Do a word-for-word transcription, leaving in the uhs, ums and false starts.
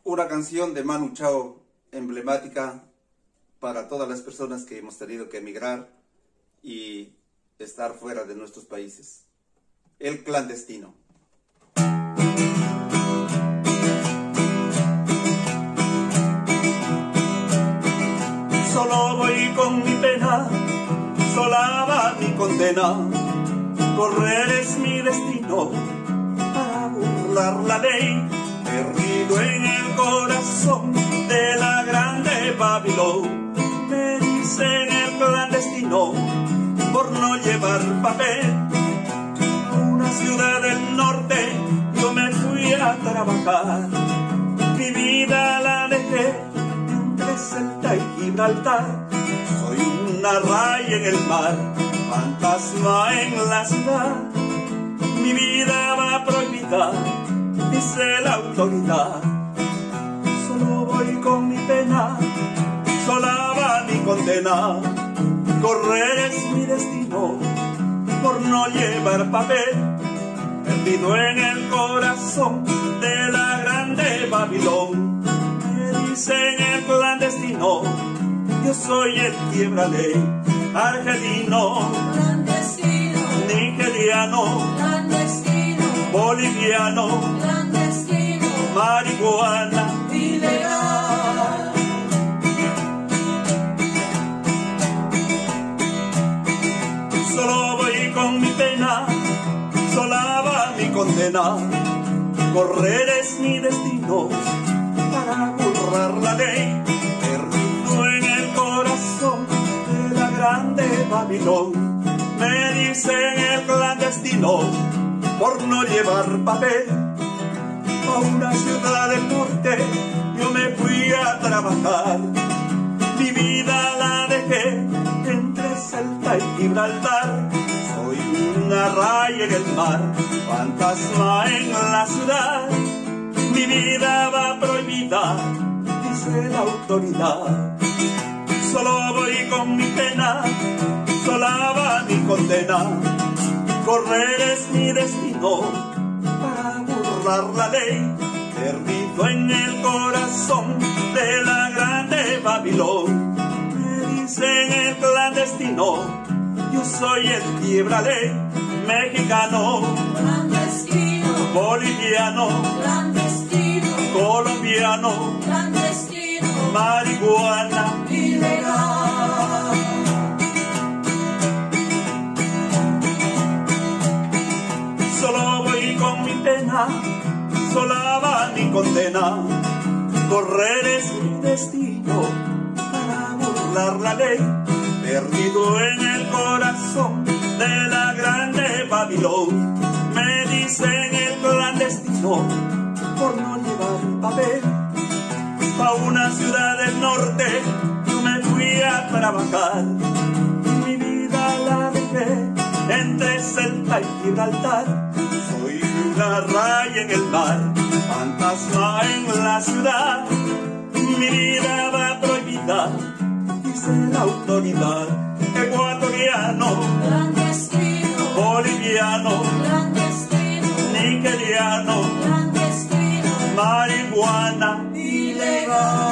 una canción de Manu Chao emblemática para todas las personas que hemos tenido que emigrar y estar fuera de nuestros países. El clandestino. Solo voy con mi pena, sola va mi condena. Correr es mi destino, para burlar la ley, perdido en el corazón de la grande Babilón. Me dicen el clandestino por no llevar papel. A una ciudad del norte yo me fui a trabajar. Mi vida la dejé entre Celta y Gibraltar. Soy una raya en el mar, fantasma en la ciudad. Mi vida va prohibida, dice la autoridad. Solo voy con mi pena, sola va mi condena. Correr es mi destino, por no llevar papel. Perdido en el corazón de la grande Babilón. Me dicen el clandestino, yo soy el quiebra ley. Argelino, clandestino, nigeriano, clandestino, boliviano, clandestino, marihuana, ilegal. Solo voy con mi pena, sola va mi condena. Correr es mi destino, para burlar la ley, perdido en el corazón de la grande Babilón. Me dicen el clandestino por no llevar papel. A una ciudad del norte yo me fui a trabajar. Mi vida la dejé entre Celta y Gibraltar. Soy una raya en el mar, fantasma en la ciudad. Mi vida va prohibida, dice la autoridad. Solo voy con mi pena, sola va mi condena. Correr es mi destino, para burlar la ley, perdido en el corazón de la grande Babilón. Me dicen el clandestino, yo soy el quiebra ley. Mexicano, Clandestino, boliviano, clandestino, colombiano, clandestino, marihuana, ilegal. solo voy con mi pena, sola va mi condena. Correr es mi destino, para burlar la ley, perdido en el corazón de la grande Babilón. Me dicen el clandestino por no llevar papel. Pa' una ciudad del norte yo me fui a trabajar. Mi vida la dejé entre Celta y Gibraltar. Soy una raya en el mar, fantasma en la ciudad. Mi vida va prohibida, dice la autoridad. Ecuatoriano, Clandestino, boliviano, clandestino, nigeriano, clandestino, marihuana, ilegal.